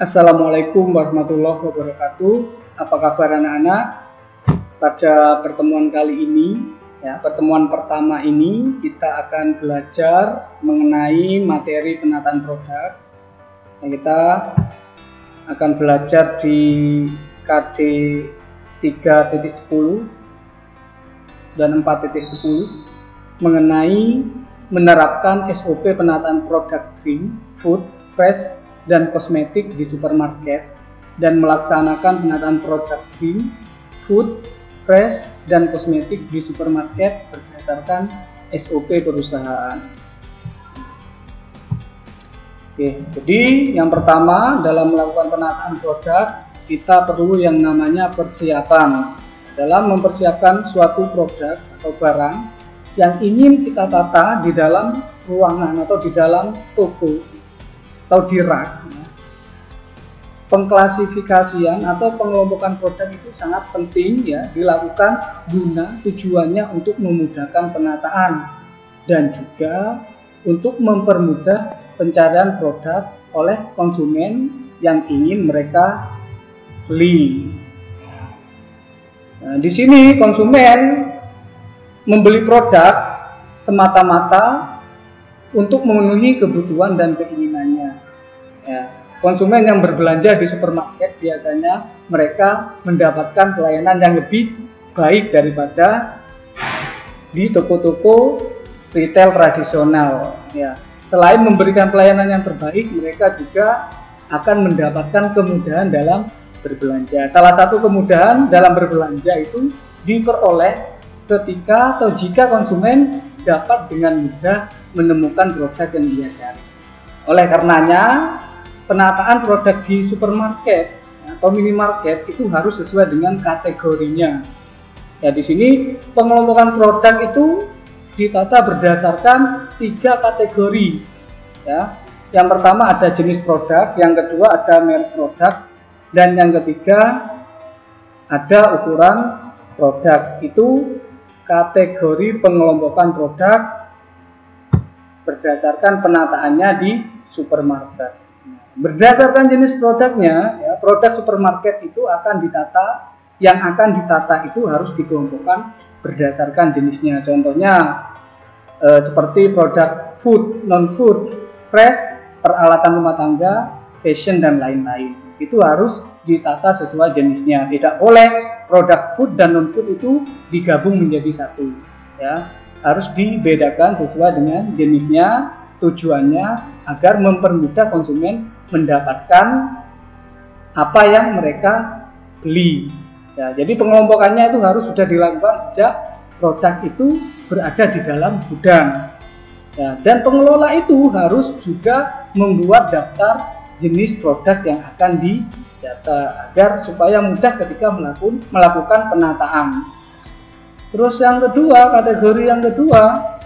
Assalamualaikum warahmatullahi wabarakatuh. Apa kabar anak-anak? Pada pertemuan kali ini, pertemuan pertama ini kita akan belajar mengenai materi penataan produk. Kita akan belajar di KD 3.10 dan 4.10 mengenai menerapkan SOP penataan produk drink, food, fresh, dan kosmetik di supermarket dan melaksanakan penataan produk drink, food, fresh, dan kosmetik di supermarket berdasarkan SOP perusahaan. Oke, jadi yang pertama dalam melakukan penataan produk kita perlu yang namanya persiapan. Dalam mempersiapkan suatu produk atau barang yang ingin kita tata di dalam ruangan atau di dalam toko atau di rak, pengklasifikasian atau pengelompokan produk itu sangat penting dilakukan guna tujuannya untuk memudahkan penataan dan juga untuk mempermudah pencarian produk oleh konsumen yang ingin mereka beli. Nah, di sini konsumen membeli produk semata-mata untuk memenuhi kebutuhan dan keinginannya. Konsumen yang berbelanja di supermarket biasanya mereka mendapatkan pelayanan yang lebih baik daripada di toko-toko retail tradisional. Selain memberikan pelayanan yang terbaik, mereka juga akan mendapatkan kemudahan dalam berbelanja. Salah satu kemudahan dalam berbelanja itu diperoleh ketika atau jika konsumen dapat dengan mudah menemukan produk yang dia cari. Oleh karenanya, penataan produk di supermarket atau minimarket itu harus sesuai dengan kategorinya. Di sini pengelompokan produk itu ditata berdasarkan 3 kategori. Yang pertama ada jenis produk, yang kedua ada merek produk, dan yang ketiga ada ukuran produk. Itu kategori pengelompokan produk berdasarkan penataannya di supermarket. Berdasarkan jenis produknya, produk supermarket itu akan ditata, yang akan ditata itu harus dikelompokkan berdasarkan jenisnya. Contohnya seperti produk food, non-food, fresh, peralatan rumah tangga, fashion, dan lain-lain. Itu harus ditata sesuai jenisnya. Tidak boleh produk food dan non-food itu digabung menjadi satu. Harus dibedakan sesuai dengan jenisnya, tujuannya agar mempermudah konsumen mendapatkan apa yang mereka beli. Jadi pengelompokannya itu harus sudah dilakukan sejak produk itu berada di dalam gudang. Dan pengelola itu harus juga membuat daftar jenis produk yang akan didata agar supaya mudah ketika melakukan penataan. Terus yang kedua, kategori yang kedua,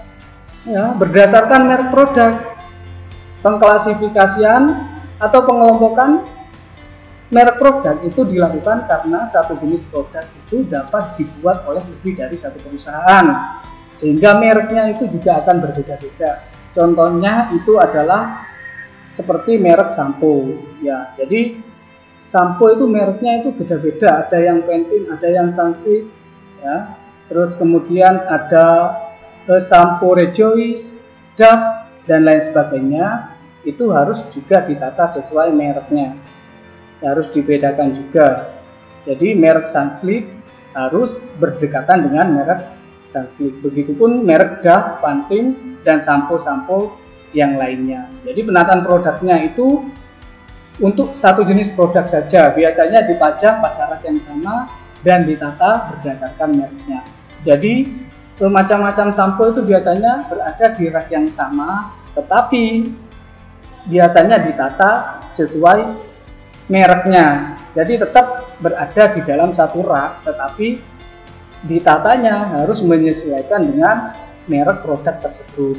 berdasarkan merek produk, pengklasifikasian atau pengelompokan merek produk itu dilakukan karena satu jenis produk itu dapat dibuat oleh lebih dari satu perusahaan, sehingga mereknya itu juga akan berbeda-beda. Contohnya itu adalah seperti merek sampo. Jadi sampo itu mereknya itu beda-beda. Ada yang Pantene, ada yang Sunsilk, Terus kemudian ada sampo Rejoice, Dove, dan lain sebagainya. Itu harus juga ditata sesuai mereknya. Harus dibedakan juga. Jadi merek Sunsilk harus berdekatan dengan merek Sunsilk. Begitupun merek Dove, Pantene, dan sampo-sampo yang lainnya. Jadi penataan produknya itu untuk satu jenis produk saja, biasanya dipajang pada rak yang sama dan ditata berdasarkan mereknya. Jadi macam-macam sampo itu biasanya berada di rak yang sama, tetapi biasanya ditata sesuai mereknya. Jadi tetap berada di dalam satu rak, tetapi ditatanya harus menyesuaikan dengan merek produk tersebut.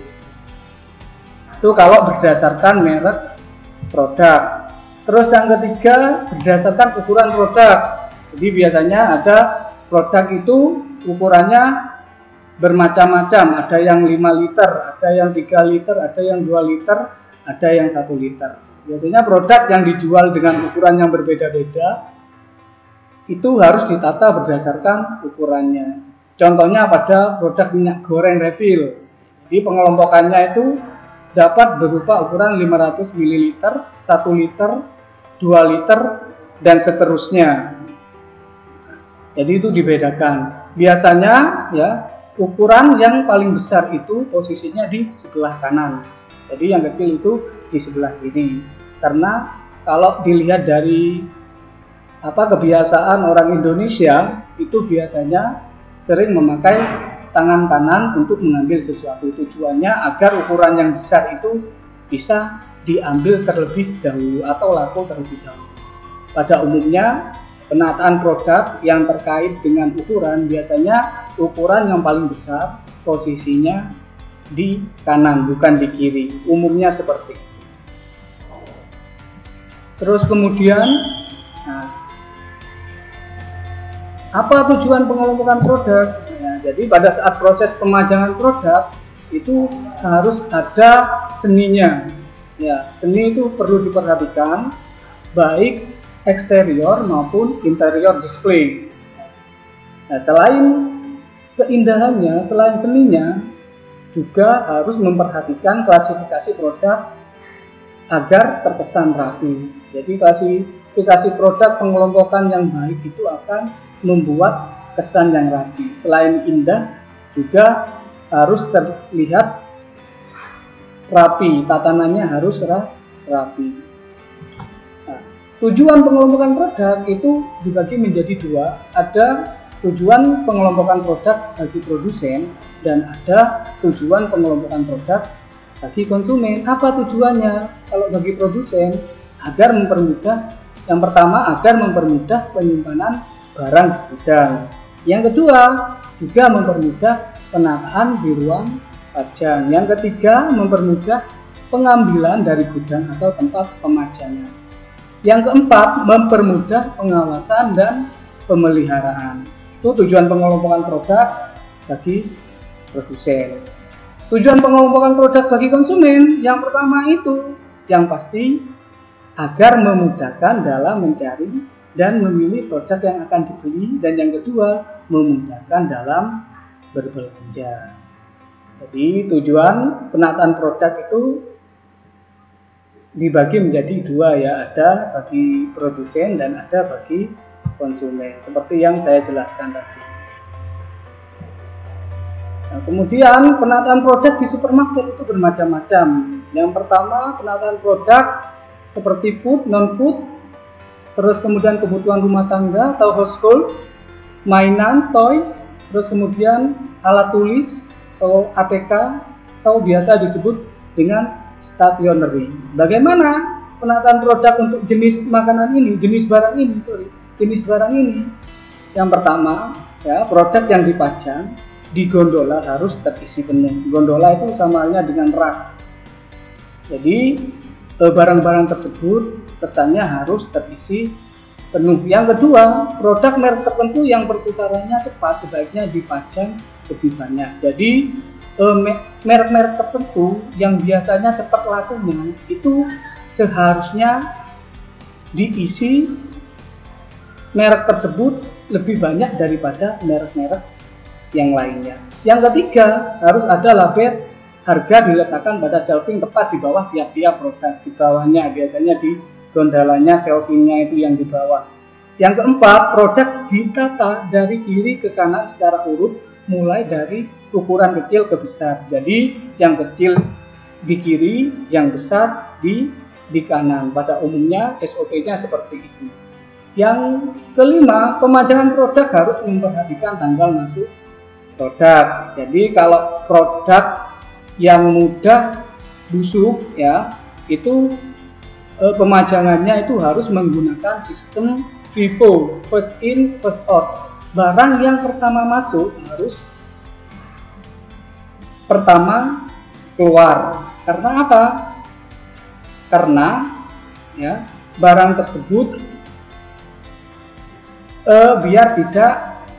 Itu kalau berdasarkan merek produk. Terus yang ketiga berdasarkan ukuran produk. Jadi biasanya ada produk itu ukurannya bermacam-macam. Ada yang 5 liter, ada yang 3 liter, ada yang 2 liter, ada yang 1 liter. Biasanya produk yang dijual dengan ukuran yang berbeda-beda itu harus ditata berdasarkan ukurannya. Contohnya pada produk minyak goreng refill. Jadi pengelompokannya itu dapat berupa ukuran 500 ml, 1 liter, 2 liter, dan seterusnya. Jadi itu dibedakan. Biasanya ya ukuran yang paling besar itu posisinya di sebelah kanan. Jadi yang kecil itu di sebelah kiri. Karena kalau dilihat dari kebiasaan orang Indonesia itu biasanya sering memakai tangan kanan untuk mengambil sesuatu. Tujuannya agar ukuran yang besar itu bisa diambil terlebih dahulu atau laku terlebih dahulu. Pada umumnya penataan produk yang terkait dengan ukuran biasanya ukuran yang paling besar posisinya di kanan bukan di kiri. Umumnya seperti itu. Terus kemudian apa tujuan pengelompokan produk? Jadi pada saat proses pemajangan produk itu harus ada seninya. Ya, seni itu perlu diperhatikan baik eksterior maupun interior display. Nah, selain keindahannya, selain seninya, juga harus memperhatikan klasifikasi produk agar terkesan rapi. Jadi klasifikasi produk pengelompokan yang baik itu akan membuat kesan yang rapi. Selain indah, juga harus terlihat rapi, tatanannya harus rapi. Nah, tujuan pengelompokan produk itu dibagi menjadi dua. Ada tujuan pengelompokan produk bagi produsen dan ada tujuan pengelompokan produk bagi konsumen. Apa tujuannya? Kalau bagi produsen, agar mempermudah, yang pertama agar mempermudah penyimpanan barang di gudang. Yang kedua, juga mempermudah penataan di ruang pajang. Yang ketiga, mempermudah pengambilan dari gudang atau tempat pemajangan. Yang keempat, mempermudah pengawasan dan pemeliharaan. Itu tujuan pengelompokan produk bagi produsen. Tujuan pengelompokan produk bagi konsumen, yang pertama itu, yang pasti agar memudahkan dalam mencari dan memilih produk yang akan dibeli, dan yang kedua memudahkan dalam berbelanja. Jadi tujuan penataan produk itu dibagi menjadi dua ya, ada bagi produsen dan ada bagi konsumen seperti yang saya jelaskan tadi. Nah, kemudian penataan produk di supermarket itu bermacam-macam. Yang pertama penataan produk seperti food, non-food, terus kemudian kebutuhan rumah tangga atau household, mainan, toys, terus kemudian alat tulis atau ATK atau biasa disebut dengan stationery. Bagaimana penataan produk untuk jenis makanan ini, jenis barang ini? Yang pertama, ya, produk yang dipajang di gondola harus terisi penuh. Gondola itu sama halnya dengan rak. Jadi barang-barang tersebut kesannya harus terisi penuh. Yang kedua, produk merek tertentu yang perputarannya cepat sebaiknya dipajang lebih banyak. Jadi merek-merek tertentu yang biasanya cepat lakunya itu seharusnya diisi merek tersebut lebih banyak daripada merek-merek yang lainnya. Yang ketiga, harus ada label harga diletakkan pada shelving tepat di bawah tiap-tiap produk. Di bawahnya biasanya di gondolanya, shelvingnya itu yang di bawah. Yang keempat, produk ditata dari kiri ke kanan secara urut, mulai dari ukuran kecil ke besar. Jadi yang kecil di kiri, yang besar di kanan. Pada umumnya SOP-nya seperti itu. Yang kelima, pemajangan produk harus memperhatikan tanggal masuk produk. Jadi kalau produk yang mudah busuk ya, itu pemajangannya itu harus menggunakan sistem FIFO, first in first out. Barang yang pertama masuk harus pertama keluar. Karena apa? Karena ya, barang tersebut biar tidak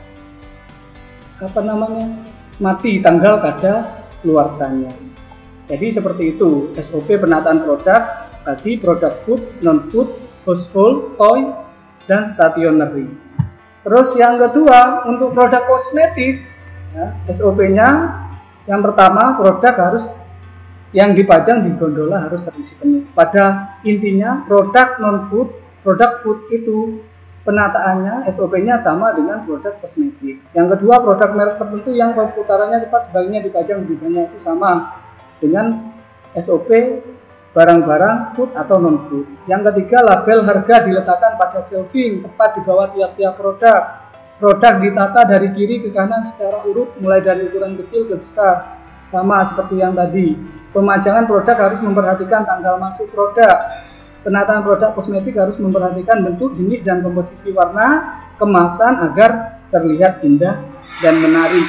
mati tanggal kadaluarsanya. Jadi seperti itu SOP penataan produk Tadi produk food, non-food, household, toy, dan stationery. Terus yang kedua, untuk produk kosmetik, ya, SOP-nya yang pertama, produk harus yang dipajang di gondola harus terisi penuh. Pada intinya, produk non-food, produk food itu penataannya, SOP-nya sama dengan produk kosmetik. Yang kedua, produk merek tertentu yang pemutarannya cepat sebaliknya dipajang di banyak itu sama dengan SOP barang-barang food atau non-food. Yang ketiga, label harga diletakkan pada shelving tepat di bawah tiap-tiap produk. Produk ditata dari kiri ke kanan secara urut mulai dari ukuran kecil ke besar, sama seperti yang tadi. Pemajangan produk harus memperhatikan tanggal masuk produk. Penataan produk kosmetik harus memperhatikan bentuk, jenis, dan komposisi warna kemasan agar terlihat indah dan menarik.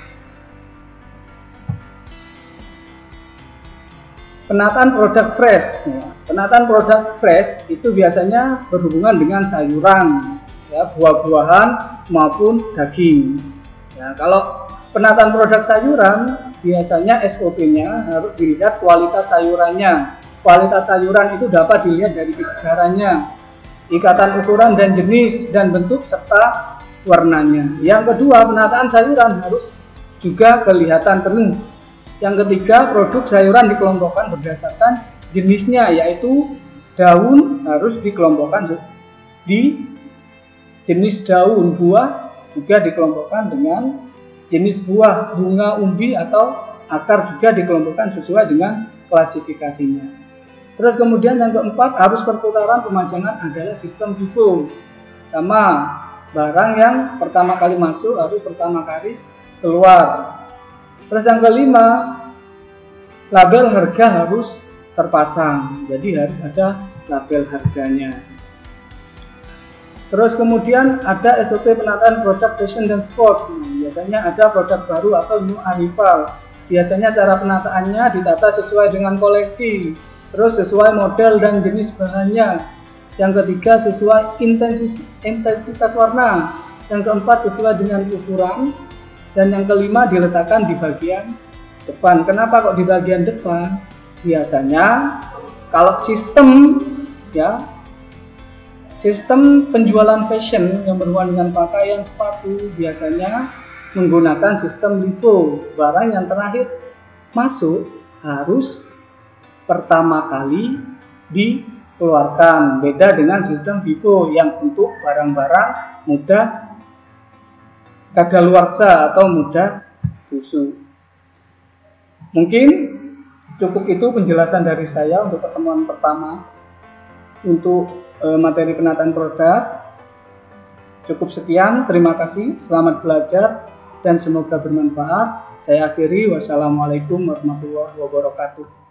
Penataan produk fresh. Penataan produk fresh itu biasanya berhubungan dengan sayuran, ya, buah-buahan maupun daging. Ya, kalau penataan produk sayuran, biasanya SOP-nya harus dilihat kualitas sayurannya. Kualitas sayuran itu dapat dilihat dari kesegarannya, ikatan ukuran dan jenis dan bentuk serta warnanya. Yang kedua, penataan sayuran harus juga kelihatan penuh. Yang ketiga, produk sayuran dikelompokkan berdasarkan jenisnya, yaitu daun harus dikelompokkan di jenis daun, buah juga dikelompokkan dengan jenis buah, bunga, umbi atau akar juga dikelompokkan sesuai dengan klasifikasinya. Terus kemudian yang keempat, harus perputaran pemajangan adalah sistem FIFO. Sama, barang yang pertama kali masuk harus pertama kali keluar. Terus yang kelima, label harga harus terpasang, jadi harus ada label harganya. Terus kemudian ada SOP penataan produk fashion dan sport. Biasanya ada produk baru atau new arrival. Biasanya cara penataannya ditata sesuai dengan koleksi, terus sesuai model dan jenis bahannya. Yang ketiga, sesuai intensitas warna. Yang keempat, sesuai dengan ukuran. Dan yang kelima, diletakkan di bagian depan. Kenapa kok di bagian depan? Biasanya kalau sistem, ya, sistem penjualan fashion yang berhubungan dengan pakaian, sepatu, biasanya menggunakan sistem LIFO. Barang yang terakhir masuk harus pertama kali dikeluarkan. Beda dengan sistem FIFO yang untuk barang-barang mudah kadaluarsa atau mudah busuk. Mungkin cukup itu penjelasan dari saya untuk pertemuan pertama untuk materi penataan produk. Cukup sekian, terima kasih, selamat belajar dan semoga bermanfaat. Saya akhiri, wassalamualaikum warahmatullahi wabarakatuh.